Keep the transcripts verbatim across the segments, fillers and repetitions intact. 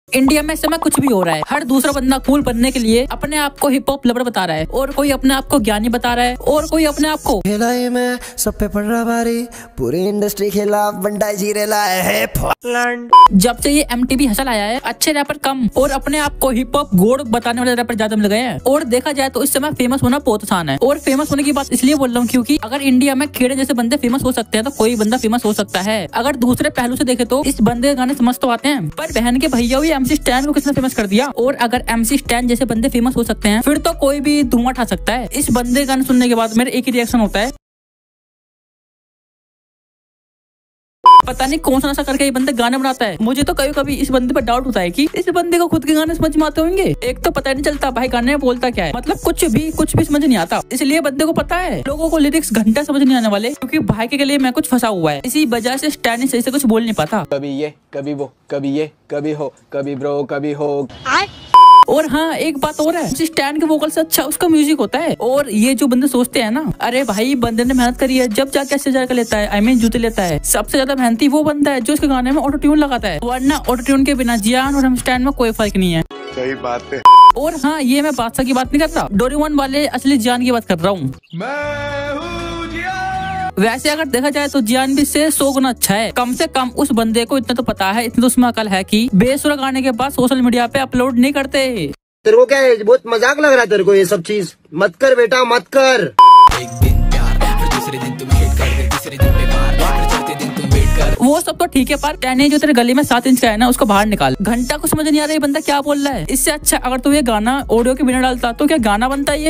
India में इस समय कुछ भी हो रहा है। हर दूसरा बंदा कूल बनने के लिए अपने आप को हिप हॉप लवर बता रहा है, और कोई अपने आप को ज्ञानी बता रहा है, और कोई अपने आप को खेलाई में सब पे पड़ रहा भारी, पूरी इंडस्ट्री खिलाफ बंडा जी रेला है। जब से ये एमटीवी हसल आया है, अच्छे रैपर कम और अपने आप को हिप हॉप गोड बताने वाले रैपर ज्यादा मिल गए हैं। और देखा जाए तो इस समय फेमस होना बहुत आसान है। और फेमस होने की बात इसलिए बोल रहा हूँ क्योंकि अगर इंडिया में खेड़े जैसे बंदे फेमस हो सकते हैं तो कोई बंदा फेमस हो सकता है। अगर दूसरे पहलू से देखे तो इस बंदे के गाने समझ तो आते हैं, पर बहन के भैया हुई एमसी स्टैन को किसने फेमस कर दिया। और अगर एमसी स्टैन जैसे बंदे फेमस हो सकते हैं फिर तो कोई भी धुआं उठा सकता है। इस बंदे गाने सुनने के बाद मेरा एक ही रिएक्शन होता है, पता नहीं कौन सा नशा करके ये बंदे गाने बनाता है। मुझे तो कभी कभी इस बंदे पर डाउट होता है कि इस बंदे को खुद के गाने समझ में आते होंगे। एक तो पता नहीं चलता भाई गाने में बोलता क्या है, मतलब कुछ भी कुछ भी समझ नहीं आता। इसलिए बंदे को पता है लोगों को लिरिक्स घंटा समझ नहीं आने वाले, क्योंकि भाई के लिए मैं कुछ फंसा हुआ है। इसी वजह से स्टैंड सही से कुछ बोल नहीं पाता। कभी ये कभी वो, कभी ये कभी हो, कभी ब्रो कभी हो। और हाँ, एक बात और है, स्टैंड के वोकल से अच्छा उसका म्यूजिक होता है। और ये जो बंदे सोचते हैं ना, अरे भाई बंदे ने मेहनत करी है जब जाके अस्सी हजार का लेता है, आई मीन जूते लेता है। सबसे ज्यादा मेहनती वो बंदा है जो इसके गाने में ऑटो ट्यून लगाता है, वरना ऑटो ट्यून के बिना जियान और हम स्टैंड में कोई फर्क नहीं है। सही बात है। और हाँ, ये मैं बादशाह की बात नहीं कर रहा, डोरेमोन वाले असली जियान की बात कर रहा हूँ। वैसे अगर देखा जाए तो जियान भी से सौ गुना अच्छा है। कम से कम उस बंदे को इतना तो पता है, इतना तो उसमें अकल है कि बेसुरा गाने के बाद सोशल मीडिया पे अपलोड नहीं करते। तेरे को क्या है, बहुत मजाक लग रहा है तेरे को ये सब चीज? मत कर बेटा, मत कर। एक दिन प्यार, फिर दूसरे दिन तुम हिट कर दे, तीसरे दिन बेकार, फिर चौथे दिन तुम वेट कर। वो सब तो ठीक है, पर कहने जो तेरे गले में सात इंच का है ना, उसको बाहर निकाल। घंटा को समझ नहीं आ रहा है बंदा क्या बोल रहा है। इससे अच्छा अगर तू ये गाना ऑडियो के बिना डालता तो क्या गाना बनता है ये।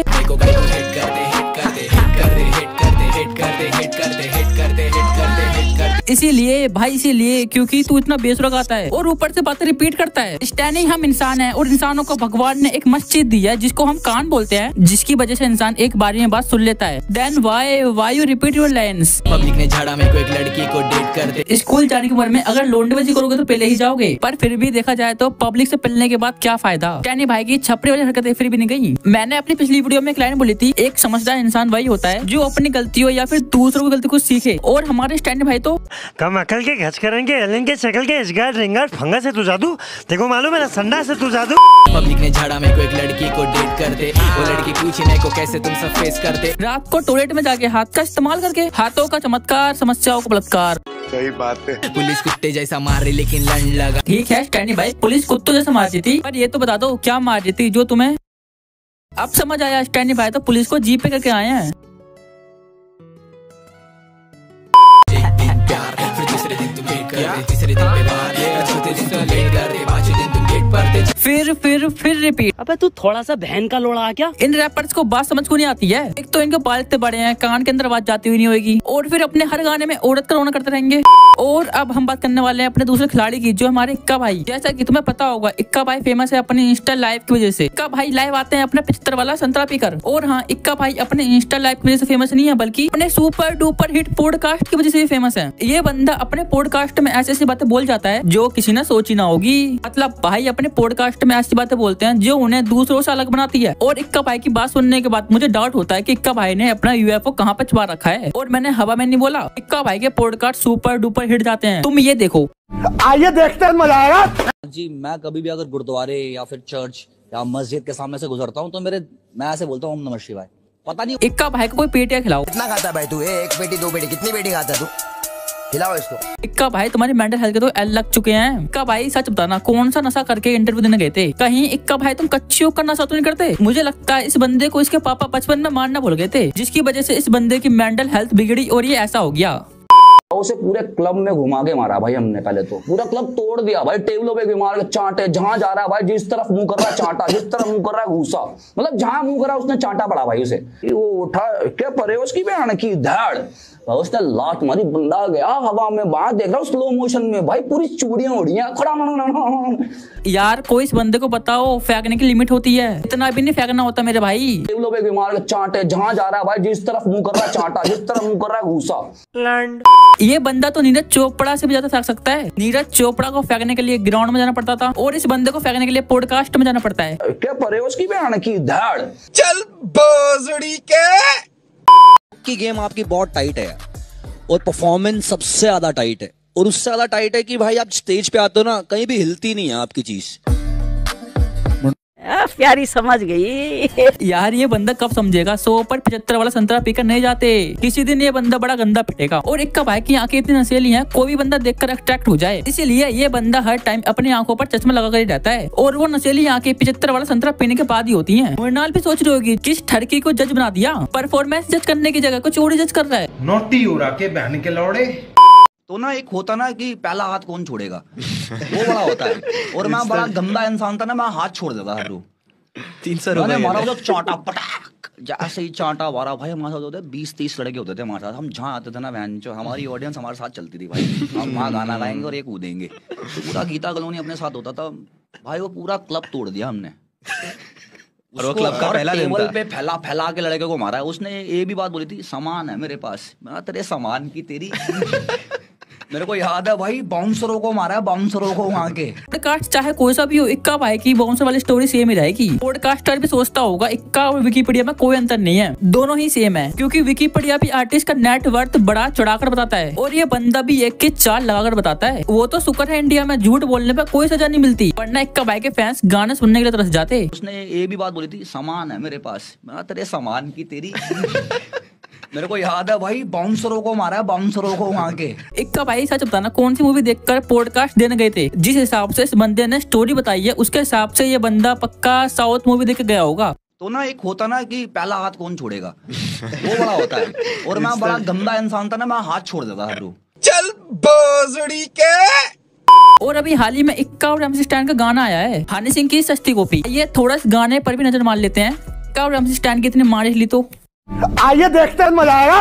इसीलिए भाई, इसीलिए क्योंकि तू इतना बेसुरा गाता है और ऊपर से बातें रिपीट करता है। स्टैंड ही हम इंसान हैं और इंसानों को भगवान ने एक मस्त चीज दी है जिसको हम कान बोलते हैं, जिसकी वजह से इंसान एक बारी में बात सुन लेता है। Then why why you repeat your lines. Public ने झाड़ा में कोई एक लड़की को डेट कर दे। स्कूल जाने की उम्र में अगर लोंडेबाजी करोगे तो पहले ही जाओगे, पर फिर भी देखा जाए तो पब्लिक से मिलने के बाद क्या फायदा। स्टैंड भाई की छपरी वाली हरकतें फिर भी नहीं गई। मैंने अपनी पिछली वीडियो में एक लाइन बोली थी, एक समझदार इंसान वही होता है जो अपनी गलतियों या फिर दूसरों की गलती को सीखे। और हमारे स्टैंड भाई तो कम अकल के घच करेंगे, एलन के शकल के इसगार रिंगार फंगा से तू जादू, देखो मालूम है ना संडा से तू जादू। पब्लिक ने झाड़ा में कोई एक लड़की को डेट कर दे, वो लड़की पूछी मेरे को कैसे तुम सब फेस करते। रात को टॉयलेट में जाके हाथ का इस्तेमाल करके हाथों का चमत्कार, समस्याओं का बलात्कार। सही बात है। पुलिस कुत्ते जैसा मार रही लेकिन लड़ लगा। ठीक है स्टैंडी भाई, पुलिस कुत्तों जैसा मार रही थी, पर ये तो बता दो क्या मार रही थी जो तुम्हें अब समझ आया। स्टैंडी भाई तो पुलिस को जीप पे करके आए हैं। फिर फिर फिर रिपीट। अबे तू थोड़ा सा बहन का लोड़ा आ क्या? इन रैपर्स को बात समझ को नहीं आती है। एक तो इनके बाल इतने बड़े हैं, कान के अंदर आवाज जाती हुई नहीं होगी, और फिर अपने हर गाने में औरत का रोना करते रहेंगे। और अब हम बात करने वाले हैं अपने दूसरे खिलाड़ी की, जो हमारे इक्का भाई। जैसा कि तुम्हें पता होगा इक्का भाई फेमस है अपने इंस्टा लाइव की वजह से। इक्का भाई लाइव आते हैं अपने पिछहत्तर वाला संतरा पीकर। और हाँ, इक्का भाई अपने इंस्टा लाइव की वजह से फेमस नहीं है, बल्कि अपने सुपर डुपर हिट पॉडकास्ट की वजह से भी फेमस है। ये बंदा अपने पॉडकास्ट में ऐसी ऐसी बातें बोल जाता है जो किसी ने सोची ना होगी। मतलब भाई अपने पॉडकास्ट में ऐसी बातें बोलते हैं जो उन्हें दूसरों से अलग बनाती है। और इक्का भाई की बात सुनने के बाद मुझे डाउट होता है कि इक्का भाई ने अपना यूएफओ कहाँ पे छुपा रखा है। और मैंने हवा में नहीं बोला, इक्का भाई के पॉडकास्ट सुपर डुपर हिट जाते हैं। तुम ये देखो, आइए देखते हैं, मजा आएगा जी। मैं कभी भी अगर गुरुद्वारे या फिर चर्च या मस्जिद के सामने से गुजरता हूँ तो मेरे मैं ऐसे बोलता हूँ ओम नमः शिवाय। पता नहीं इक्का भाई को कोई पेटियां खिलाओ। कितना खाता है भाई तू? एक पेटी, दो पेटी, कितनी पेटी खाता है तू? खिलाओ इसको। इक्का भाई तुम्हारी मेंटल हेल्थ के तो एल लग चुके हैं। इक्का भाई सच बताना, कौन सा नशा करके इंटरव्यू देने गए थे? कहीं इक्का भाई तुम कच्चियों का नशा तो नहीं करते? मुझे लगता है इस बंदे को इसके पापा बचपन में मारना भूल गए थे, जिसकी वजह से इस बंदे की मेंटल हेल्थ बिगड़ी और ये ऐसा हो गया। उसे पूरे क्लब में घुमा के मारा भाई हमने। पहले तो पूरा क्लब तोड़ दिया भाई, टेबलों पे घुमा के चांटे, जहां जा रहा है भाई जिस तरफ मुंह कर रहा है चांटा, जिस तरफ मुंह कर रहा है घूसा, मतलब जहां मुंह कर रहा है उसने चांटा पड़ा भाई उसे। वो उठा क्या परे उसकी बयान की धड़, उसने लात मारी, बंदा गया हवा में। बाहर देख रहा हूँ स्लो मोशन में भाई, पूरी चूड़ियां उड़ियां खड़ा। यार कोई इस बंदे को बताओ, फेंकने की लिमिट होती है, इतना भी नहीं फेंकना होता मेरे भाई। टेबलों पे घुमा के चांटे, जहां जा रहा है भाई जिस तरफ मुंह कर रहा है चांटा, जिस तरफ मुंह कर रहा है घूसा। ये बंदा तो नीरज चोपड़ा से भी ज्यादा फेंक सकता है। नीरज चोपड़ा को फेंकने के लिए ग्राउंड में जाना पड़ता था, और इस बंदे को फेंकने के लिए पॉडकास्ट में जाना पड़ता है। क्या परे उसकी बयान की धड़। चल बोजड़ी के की गेम आपकी बहुत टाइट है और परफॉर्मेंस सबसे ज्यादा टाइट है। और उससे ज्यादा टाइट है कि भाई आप स्टेज पे आते हो ना, कहीं भी हिलती नहीं है आपकी चीज। आ, प्यारी समझ गई। यार ये बंदा कब समझेगा, सौ पर पचहत्तर वाला संतरा पीकर नहीं जाते, किसी दिन ये बंदा बड़ा गंदा पिटेगा। और एक का भाई की आंखें इतनी नशीली हैं, कोई भी बंदा देखकर अट्रैक्ट हो जाए, इसीलिए ये बंदा हर टाइम अपनी आंखों पर चश्मा लगा कर ही रहता है। और वो नशीली आंखें पचहत्तर वाला संतरा पीने के बाद ही होती है। मृणाल भी सोच रही होगी किस ठरकी को जज बना दिया, परफॉर्मेंस जज करने की जगह कुछ और जज कर रहा है। नोटी हो रहा के बहन के लौड़े। तो ना एक होता ना कि पहला हाथ कौन छोड़ेगा, वो बड़ा होता है। और मैं बड़ा गंदा इंसान था ना, मैं हाथ छोड़ देता हर तीन सौ रुपए मारा तो चाटा पटाक, जैसे ही चाटा मारा भाई, हमारे साथ होते बीस तीस लड़के होते थे हमारे साथ। हम जहाँ आते थे ना वैन, जो हमारी ऑडियंस हमारे साथ चलती थी भाई, हम वहाँ गाना गाएंगे और एक कूदेंगे। तो पूरा गीता कॉलोनी अपने साथ होता था भाई, वो पूरा क्लब तोड़ दिया हमने। और वो क्लब का पहला दिन टेबल था। पे फैला फैला के लड़के को मारा। उसने ये भी बात बोली थी, सामान है मेरे पास। मैं तेरे सामान की तेरी मेरे को याद है भाई, बाउंसरों को मारा है, बाउंसरों को वहाँ के। पॉडकास्ट चाहे कोई सा भी हो, इक्का भाई की बाउंसर वाली स्टोरी सेम ही रहेगी। पॉडकास्टर भी सोचता होगा इक्का और विकिपीडिया में कोई अंतर नहीं है, दोनों ही सेम है, क्योंकि विकिपीडिया भी आर्टिस्ट का नेटवर्थ बड़ा चढ़ाकर बताता है और ये बंदा भी एक के चार लगाकर बताता है। वो तो शुक्र है इंडिया में झूठ बोलने पर कोई सजा नहीं मिलती, वरना इक्का भाई के फैंस गाने सुनने के लिए तरस जाते। उसने ये भी बात बोली थी, सामान है मेरे पास। मैं तेरे सामान की तेरी मेरे को याद है भाई, बाउंसरों को मारा है, बाउंसरों को वहाँ के। इक्का भाई सच बताना, कौन सी मूवी देखकर पॉडकास्ट देने गए थे? जिस हिसाब से इस बंदे ने स्टोरी बताई है, उसके हिसाब से ये बंदा पक्का साउथ मूवी देख के गया होगा। तो ना एक होता ना कि पहला हाथ कौन छोड़ेगा, वो बड़ा होता है। और मैं बड़ा गंदा इंसान था ना, मैं हाथ छोड़ देता हर रोज। चल बोजड़ी के। और अभी हाल ही में इक्का और एमसी स्टैन का गाना आया है, हनी सिंह की सस्ती कॉपी। ये थोड़ा इस गाने पर भी नजर मार लेते हैं। इक्का और एमसी स्टैन की इतनी मारिश ली तो आइए देखते हैं, मजा आएगा।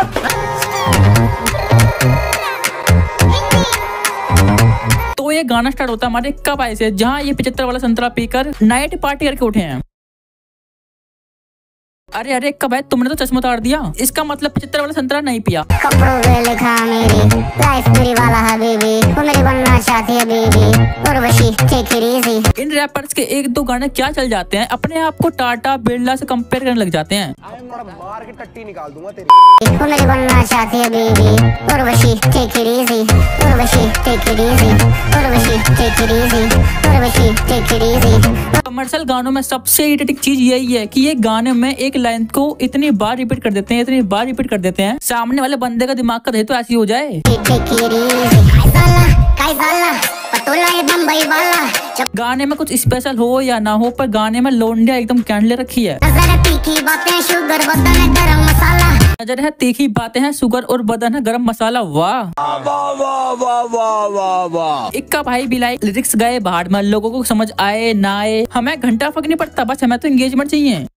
तो ये गाना स्टार्ट होता है हमारे इक्का भाई से, जहाँ ये पचहत्तर वाला संतरा पीकर नाइट पार्टी करके उठे हैं। अरे अरे इक्का भाई, तुमने तो चश्मा उतार दिया, इसका मतलब पचहत्तर वाला संतरा नहीं पिया। कपड़ों पे लिखा मेरी लाइफ मेरी वाला हबीबी, वो मेरी बनना चाहती है बीबी, उर्वशी टेक इट इजी। इन रैपर्स के एक दो गाने क्या चल जाते हैं, अपने आप को टाटा बिरला से कंपेयर करने लग जाते हैं। मार के टट्टी निकाल दूंगा तेरी। वो मेरी बनना चाहती है बीबी, Urvashi take it easy, Urvashi take it easy, Urvashi take it easy, Urvashi take it easy. Commercial गानों में सबसे इरिटेटिंग चीज यही है कि ये गाने में एक लाइन को इतनी बार रिपीट कर देते हैं, इतनी बार रिपीट कर देते हैं, सामने वाले बंदे का दिमाग का दही तो ऐसी हो जाए। गाने में कुछ स्पेशल हो या ना हो, पर गाने में लौंडिया एकदम कैंडले रखी है। नजर है तीखी बातें शुगर बदन है गरम मसाला, नजर है तीखी बातें हैं शुगर और बदन है गरम मसाला। वाह वाह वाह वाह वाह वाह वाह। इक्का भाई भी लाइक लिरिक्स गए बाहर में, लोगों को समझ आए ना आए हमें घंटा फर्क नहीं पड़ता, बस हमें तो एंगेजमेंट चाहिए।